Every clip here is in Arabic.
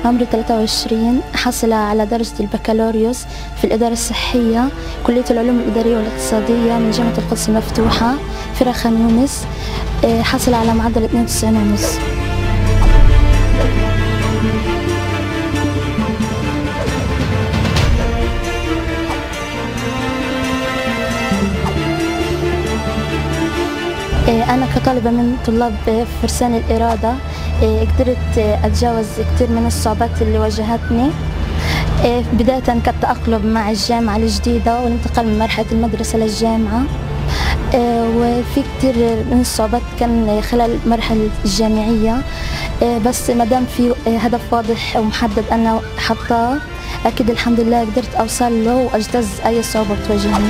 عمري 23. حاصلة على درجة البكالوريوس في الإدارة الصحية، كلية العلوم الإدارية والاقتصادية من جامعة القدس المفتوحة فرع خان يونس. حاصلة على معدل 92.5. أنا كطالبة من طلاب فرسان الإرادة قدرت أتجاوز كثير من الصعوبات اللي واجهتني، بداية كالتأقلم مع الجامعة الجديدة والانتقال من مرحلة المدرسة للجامعة، وفي كثير من الصعوبات كان خلال المرحلة الجامعية، بس ما دام في هدف واضح ومحدد أنا حاطاه أكيد الحمد لله قدرت أوصل له وأجتاز أي صعوبة بتواجهني.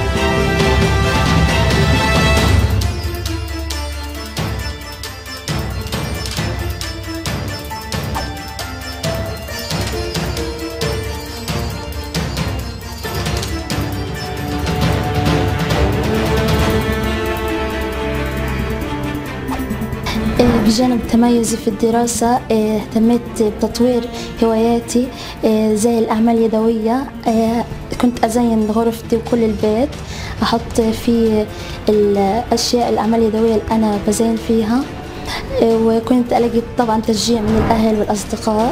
بجانب تميزي في الدراسة اهتميت بتطوير هواياتي زي الأعمال اليدوية. كنت أزين غرفتي وكل البيت، أحط فيه الأشياء الأعمال اليدوية اللي أنا بزين فيها، وكنت ألاقي طبعا تشجيع من الأهل والأصدقاء.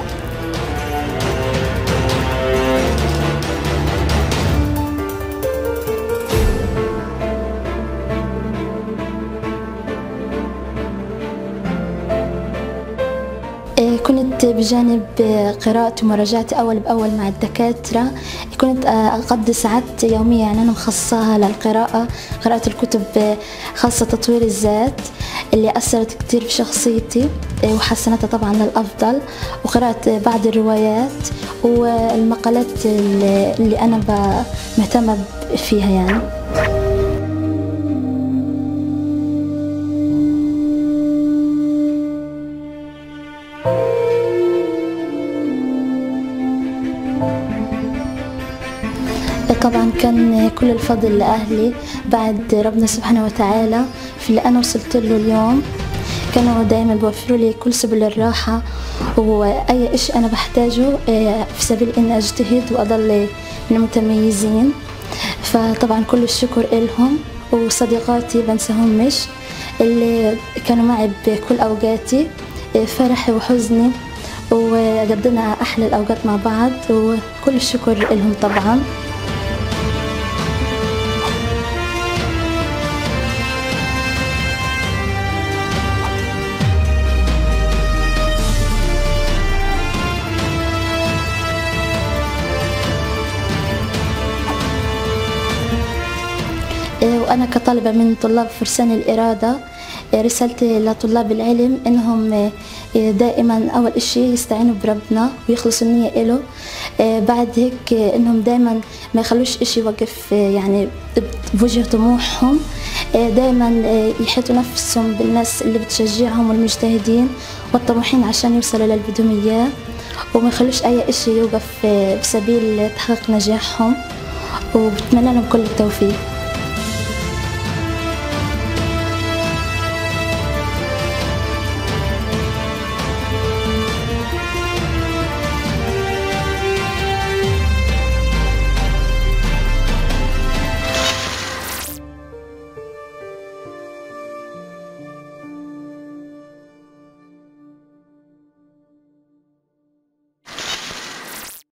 كنت بجانب قراءتي ومراجعتي أول بأول مع الدكاترة، كنت أقضي ساعات يومية يعني أنا مخصصاها للقراءة، قراءة الكتب خاصة تطوير الذات اللي أثرت كتير في شخصيتي وحسنتها طبعا للأفضل، وقراءة بعض الروايات والمقالات اللي أنا مهتمة فيها يعني. طبعا كان كل الفضل لأهلي بعد ربنا سبحانه وتعالى في اللي أنا وصلت له اليوم. كانوا دائما بيوفروا لي كل سبل الراحة وأي إشي أنا بحتاجه في سبيل إني أجتهد وأضل من المتميزين، فطبعا كل الشكر إلهم. وصديقاتي بنساهمش اللي كانوا معي بكل أوقاتي، فرحي وحزني، وقضينا أحلى الأوقات مع بعض، وكل الشكر إلهم طبعا. وأنا كطالبة من طلاب فرسان الإرادة رسالتي لطلاب العلم إنهم دائما أول إشي يستعينوا بربنا ويخلصوا النية إله، بعد هيك إنهم دائما ما يخلوش إشي يوقف يعني بوجه طموحهم، دائما يحيطوا نفسهم بالناس اللي بتشجعهم والمجتهدين والطموحين عشان يوصلوا للي بدهم إياه، وما يخلوش أي إشي يوقف بسبيل تحقيق نجاحهم، وبتمنى لهم كل التوفيق.